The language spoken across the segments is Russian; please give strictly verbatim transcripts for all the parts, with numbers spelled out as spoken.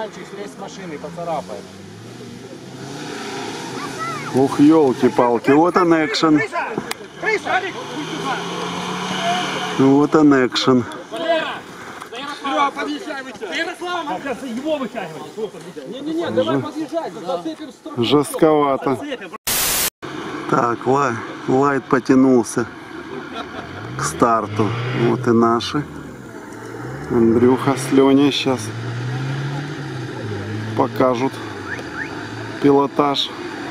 мальчик слезь с машины, поцарапает. Ух, елки-палки, вот он экшен. Вот он экшен. Не-не-не, давай подъезжать, зацепим сто. Жестковато. Так, лай, лайт потянулся к старту. Вот и наши. Андрюха с Леней сейчас покажут пилотаж.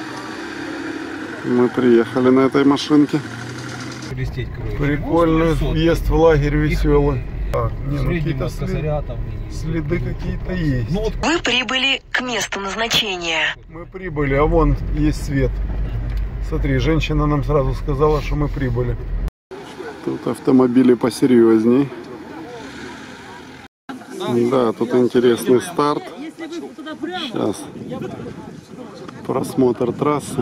Мы приехали на этой машинке. Прикольный въезд в лагерь веселый. Так, не, ну, какие-то след... следы какие-то есть. Вы прибыли к месту назначения. Мы прибыли, а вон есть свет. Смотри, женщина нам сразу сказала, что мы прибыли. Тут автомобили посерьезней. Да, тут интересный старт. Сейчас просмотр трассы.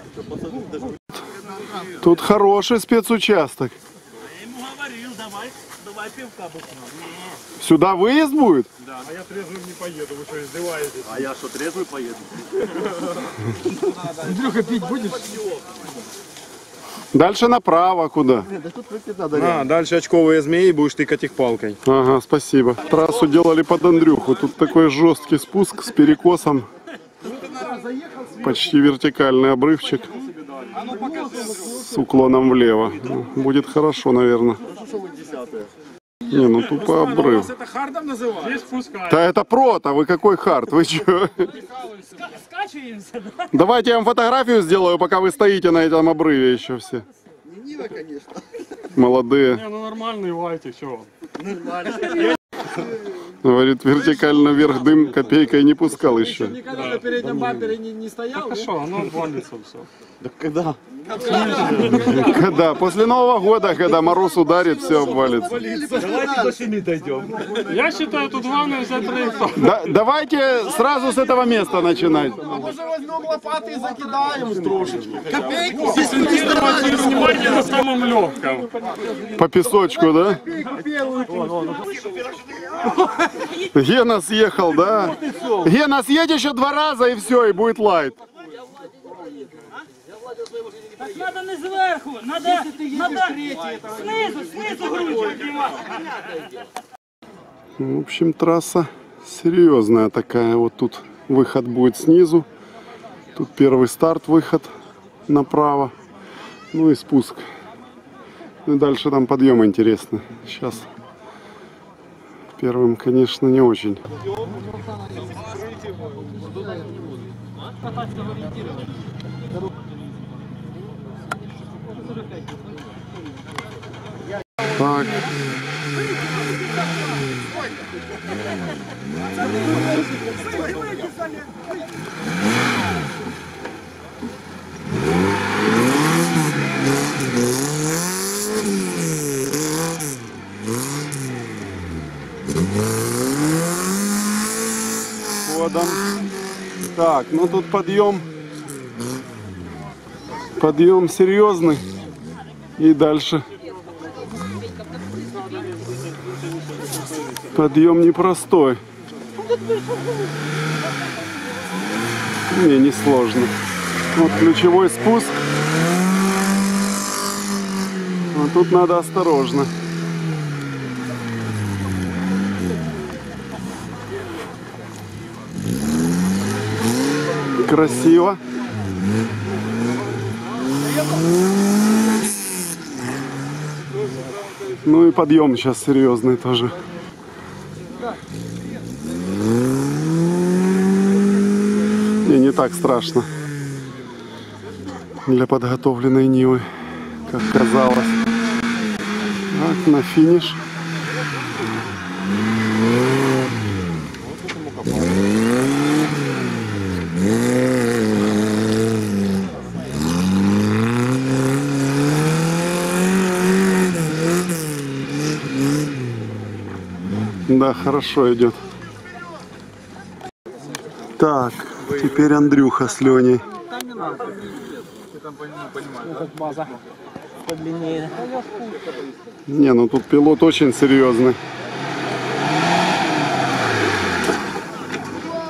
Тут хороший спецучасток. Я ему говорил, давай, давай пивка бухнем. Сюда выезд будет? Да. А я трезвым не поеду, вы что, издеваетесь? А я что, трезвый поеду? Андрюха, пить будешь? Дальше направо куда? А, дальше очковые змеи, будешь тыкать их палкой. Ага, спасибо. Трассу делали под Андрюху. Тут такой жесткий спуск с перекосом. Почти вертикальный обрывчик. С уклоном влево. Будет хорошо, наверное. Не, ну тупо обрыв. Это хардом называют? Здесь спускаем. Да это прото, вы какой хард? Вы чё? Скачиваемся, да? Давайте я вам фотографию сделаю, пока вы стоите на этом обрыве еще все. Нива, конечно. Молодые. Не, ну нормальный лайте, чего? Говорит, вертикально вверх дым копейкой не пускал еще. Никогда на переднем бампере не, не стоял? Хорошо, оно отвалится все. Да когда? Когда? После Нового года, когда мороз ударит, все обвалится. Давайте до семи дойдем. Я считаю, тут главное взять траекторию. Да, давайте сразу с этого места начинать. Може возьмем лопаты и закидаем трошечки. Копейку? Акцентировать внимание на самом легком. По песочку, да? Гена съехал, да? Гена, съедь еще два раза и все, и будет лайт. Так надо не зверху, надо, надо снизу, снизу грудь поднимать. В общем, трасса серьезная такая. Вот тут выход будет снизу. Тут первый старт, выход направо. Ну и спуск. Ну и дальше там подъем интересно. Сейчас первым, конечно, не очень. Так. Ходом. Так, ну тут подъем. Подъем серьезный. И дальше. Подъем непростой. Не, не сложно. Вот ключевой спуск. А тут надо осторожно. Красиво. Ну и подъем сейчас серьезный тоже. Не, не так страшно для подготовленной Нивы, как казалось. Так, на финиш. Да, хорошо идет. Так, теперь Андрюха с Леней. Не, ну тут пилот очень серьезный.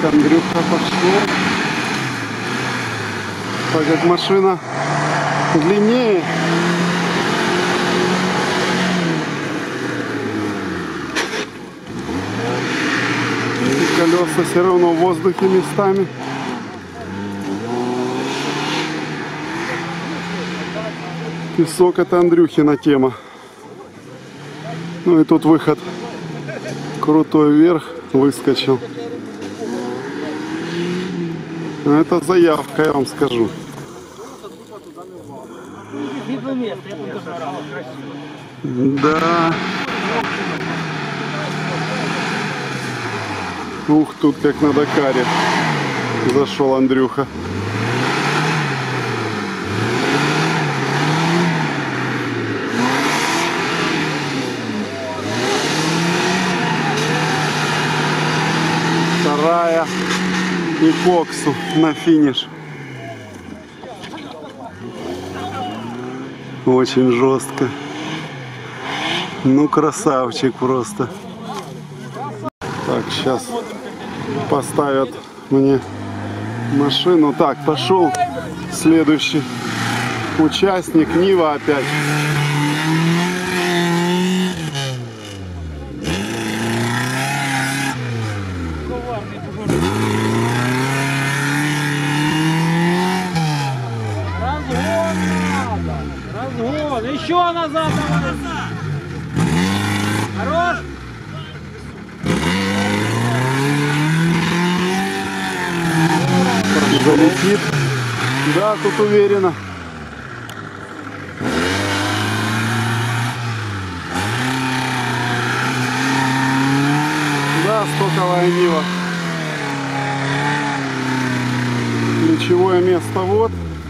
Андрюха пошел. Так как машина длиннее. И колеса все равно в воздухе местами. Песок — это Андрюхина тема. Ну и тут выход крутой вверх, выскочил. Это заявка, я вам скажу. Да. Ух, тут как на Дакаре зашел Андрюха. Вторая и коксу на финиш. Очень жестко. Ну, красавчик просто. Так, сейчас поставят мне машину. Так, пошел следующий участник. Нива опять. Разгон, еще назад. Хорош. Залетит. Да, тут уверенно. Да, стоковая Нива. Ключевое место вот.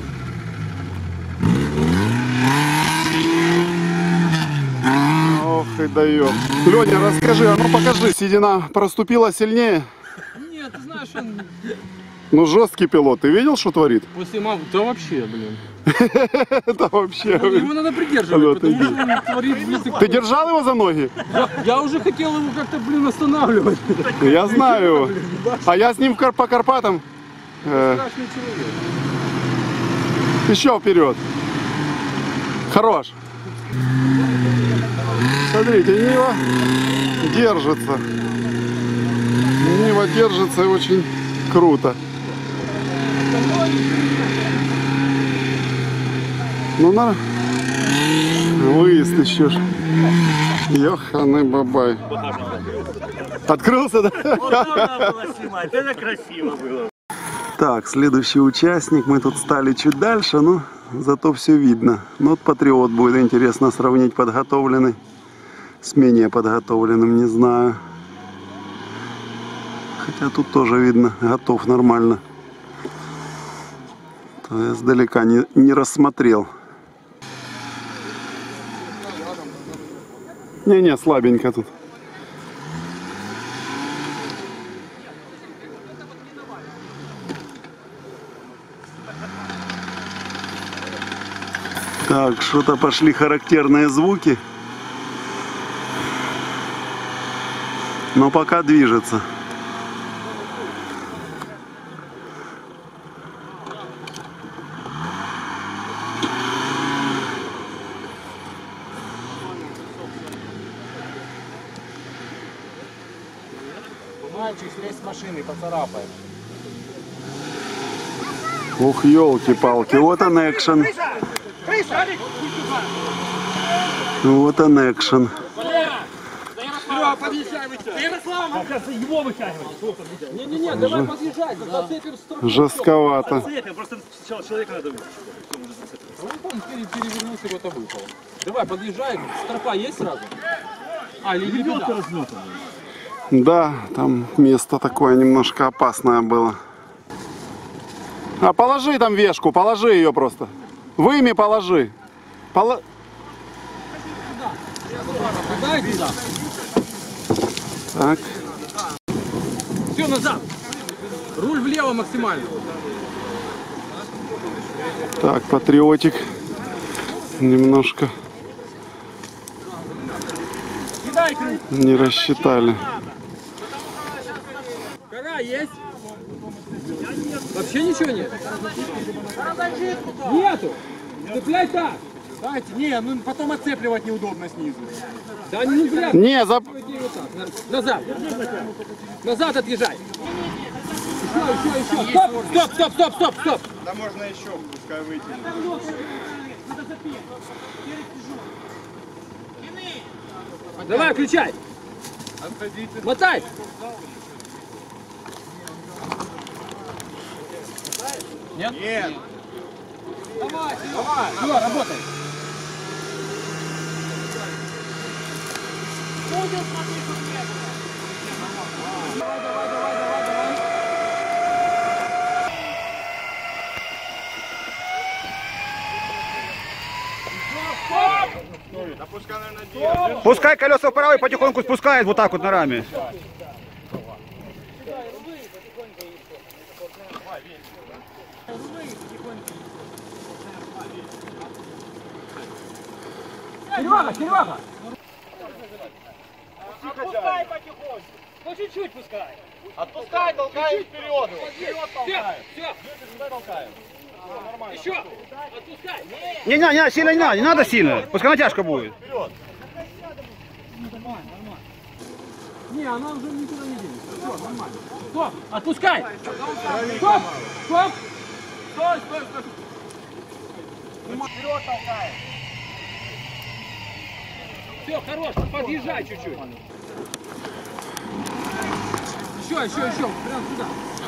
Ох и дает. Леня, расскажи, а ну покажи, седина проступила сильнее? Нет, ты знаешь, он... Ну жесткий пилот, ты видел, что творит? После мам... Да вообще, блин. Это вообще... Его надо придерживать, потому что он творит... блин, Ты держал его за ноги? Я, я уже хотел его как-то, блин, останавливать. Я знаю его. А я с ним в Кар- по Карпатам. Э, Страшный человек. Еще вперед. Хорош. Смотрите, Нива держится. Нива держится и очень круто. Ну на выезд еще ж. Ёханый бабай. Открылся, да? Это красиво было. Так, следующий участник. Мы тут стали чуть дальше, но зато все видно. Ну вот Патриот будет интересно сравнить подготовленный с менее подготовленным, не знаю. Хотя тут тоже видно, готов нормально. То я издалека не, не рассмотрел. Не-не, слабенько тут. Так, что-то пошли характерные звуки. Но пока движется. Мальчик, слезь с машины, поцарапает. Ух, елки-палки, вот он экшен. Вот он экшен. Его вытягивать. Не-не-не, давай подъезжай, зацепим сторону. Жестковато. Просто человека надо. Вон там перевернулся, вот-то выпал. Давай, подъезжай, стропа есть сразу? А, или беда? Да, там место такое немножко опасное было. А положи там вешку, положи ее просто. Выми положи. Поло... Туда и туда. Так. Все, назад. Руль влево максимально. Так, Патриотик. Немножко Кидай крюк. не рассчитали. Кора есть? Вообще ничего нет? Нету. Цепляй так. Дайте, не, ну потом отцепливать неудобно снизу. Да не зря. Не, за... Назад. Назад отъезжай. Еще, еще, еще. Стоп, стоп, стоп, стоп, стоп, стоп. Да можно еще, пускай вытянет. Давай, включай. Мотай. Нет? Нет. Давай, давай. Все, работай. Давай, давай, давай, давай, давай. Да пускай, наверное, держит. Пускай колеса вправо и потихоньку спускает вот так вот на раме. Серега, Серега. Отпускай потихоньку. Ну чуть-чуть пускай. Отпускай, толкай вперед. Вперед Все, толкаем. все. Толкаем. Еще. Отпускай. Не, не, не, сильно не надо, не надо сильно. Пускай натяжка будет. Не, она уже никуда не денется. Все, нормально. Стоп, отпускай. Стоп, стоп. Стой, стой, стой. Вперед толкаем. Все, хорош, подъезжай чуть-чуть. Еще, еще, еще, прям сюда.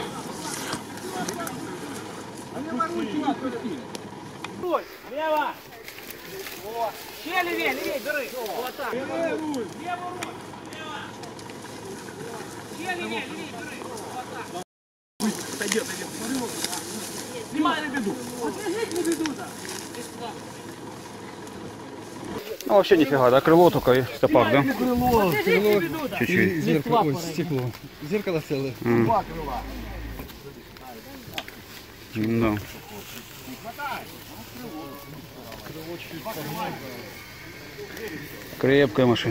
Отпусти, отпусти. Лево. Вот. Ще левее, левее, бери. Вот так. Левую руль. Левую руль. Лево. Ще левее, левее, бери. Вот так. Пойдет, пойдет. Снимай на беду. Отвяжись на беду-то. Ну вообще нифига, да, крыло только и стопак, да? Отвяжись на беду-то. Чуть-чуть. Стекло. Зеркало целое. М. Да. Крепкая машина.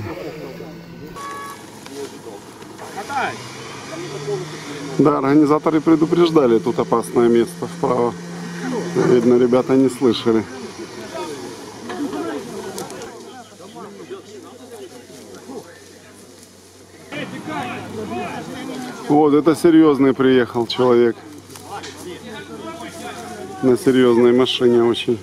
Да, организаторы предупреждали, тут опасное место вправо. Видно, ребята не слышали. Вот, это серьезный приехал человек. На серьезной машине очень.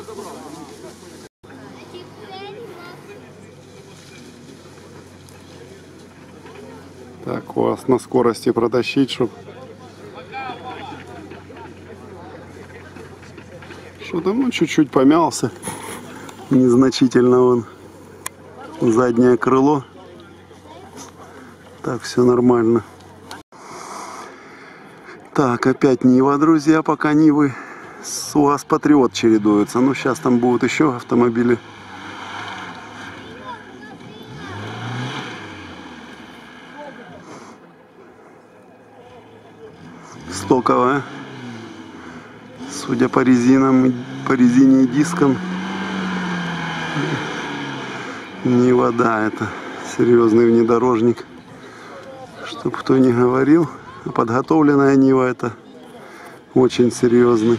Так, у вас на скорости протащить, чтобы... Что там, ну, чуть-чуть помялся. Незначительно он. Заднее крыло. Так, все нормально. Так, опять Нива, друзья, пока Нивы с УАЗ Патриот чередуются. Ну, сейчас там будут еще автомобили. Стоковая. Судя по резинам, по резине и дискам, не вода, это серьезный внедорожник. Чтоб кто не говорил, подготовленная Нива это очень серьезный.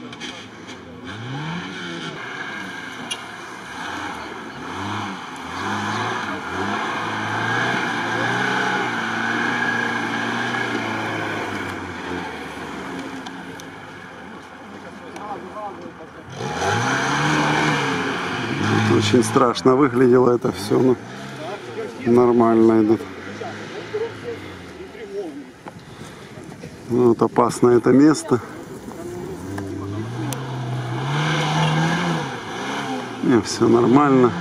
Очень страшно выглядело это все, но нормально идут. Вот опасное это место. Не, все нормально.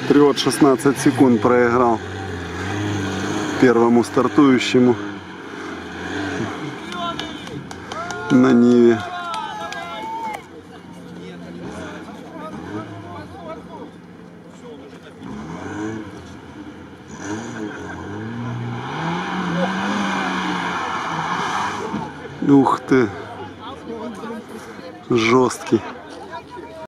Патриот шестнадцать секунд проиграл первому стартующему на Ниве. Ух ты, жесткий.